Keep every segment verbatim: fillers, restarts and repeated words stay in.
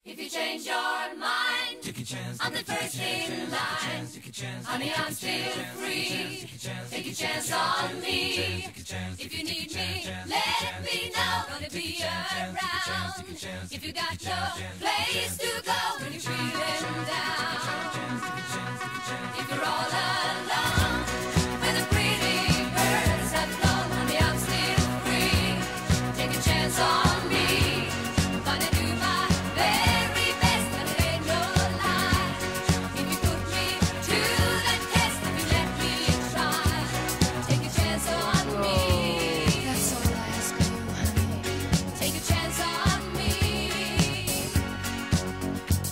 If you change your mind, take a chance, I'm the first in line. Honey, I'm still free. Take a chance on me. If you need me, let me know. Gonna be around. If you got no place to go when you're feeling down. If you're all alone, when the pretty birds have flown, honey, I'm still free. Take a chance on me. Gonna do my very best, and it ain't no lie. If you put me to the test, if you let me try, take a chance on me. That's all I ask you, honey. Take a chance on me.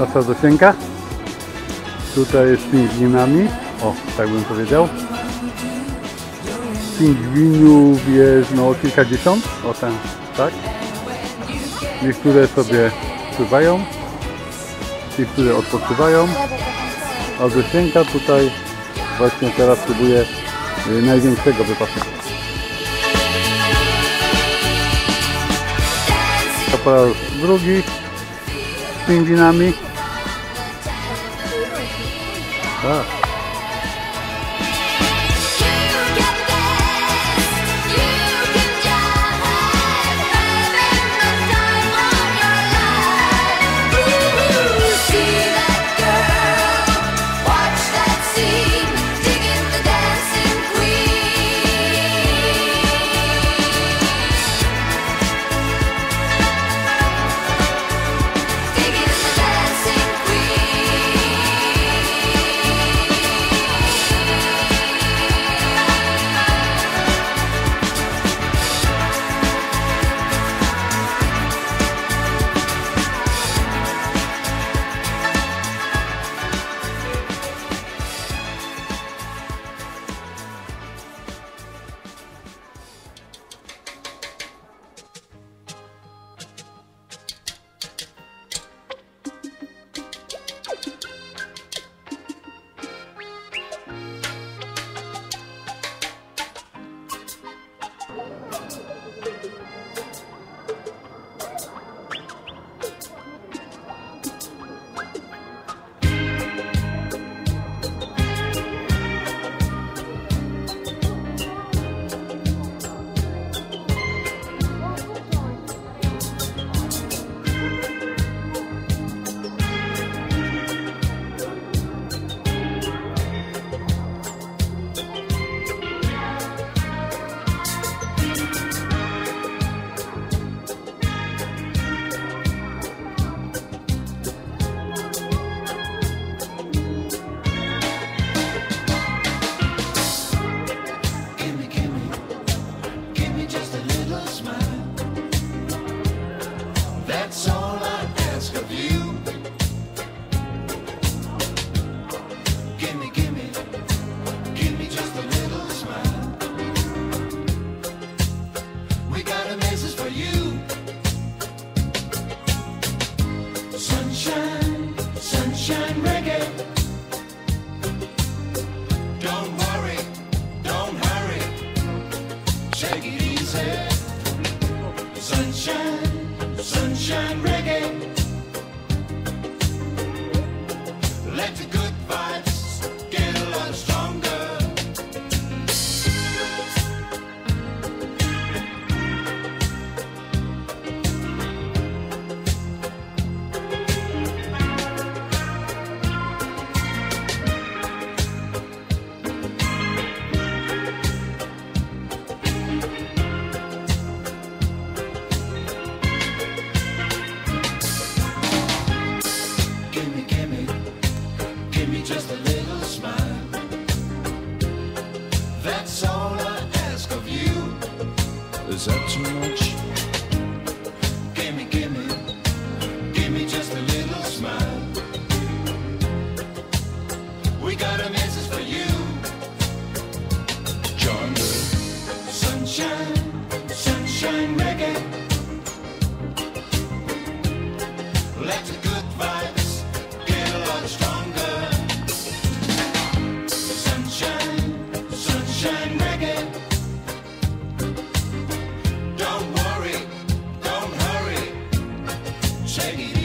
Trasa do Sienka. Tutaj jest z pingwinami. O, tak bym powiedział. Pingwinów jest no kilkadziesiąt. O ten, tak. Niektóre sobie pływają. Niektóre odpoczywają. A do Sienka tutaj właśnie teraz próbuję największego wypasku. To po raz drugi z pingwinami. Tak. Sunshine reggae. Let the good vibes get a lot stronger. Just a little smile. That's all I ask of you. Is that too much? Gimme, gimme, gimme just a little smile. We got a message for you. Join the sunshine, sunshine reggae. Let the good vibes get a lot stronger. Sunshine reggae. Don't worry, don't hurry. Shake it.